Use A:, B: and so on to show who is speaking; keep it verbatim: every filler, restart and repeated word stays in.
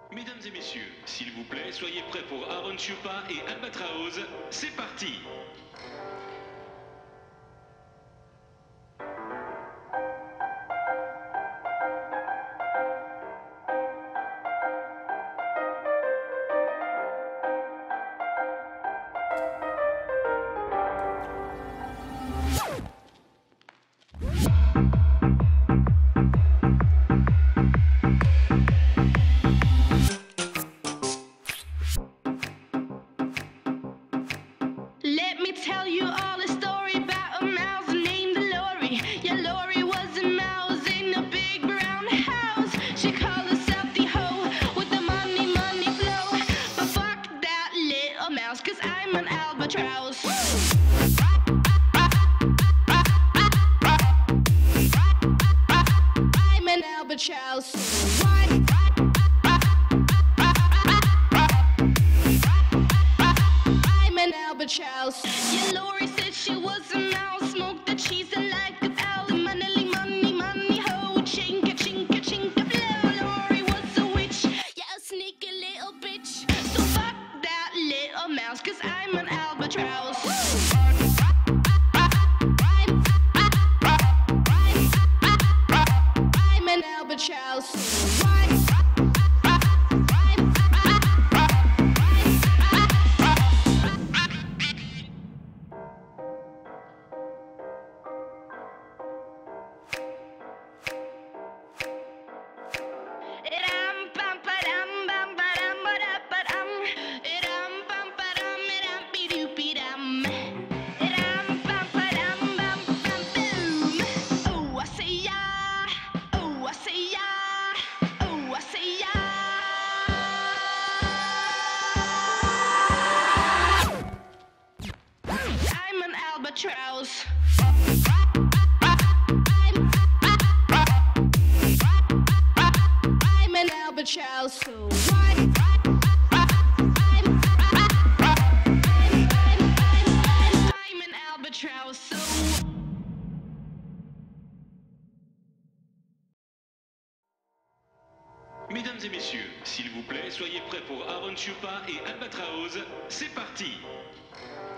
A: Mesdames et messieurs, s'il vous plaît, soyez prêts pour Aaron Chupa et Albatraoz. C'est parti!
B: Let me tell you all a story about a mouse named Lori. Yeah, Lori was a mouse in a big brown house. She called herself the hoe with the money, money flow. But fuck that little mouse, cause I'm an albatross. I'm an albatross. Albatross. Yeah, Lori said she was a mouse, smoked the cheese and like a owl. Money, money, money, ho, chinka, chinka, chinka, blow. Lori was a witch, yeah, a sneaky little bitch. So fuck that little mouse, cause I'm an albatross. I'm an albatross. Albatross. I'm an albatross. So I'm an albatross. So
A: Mesdames et messieurs, s'il vous plaît, soyez prêts pour Aaron Chupa et Albatraoz. C'est parti!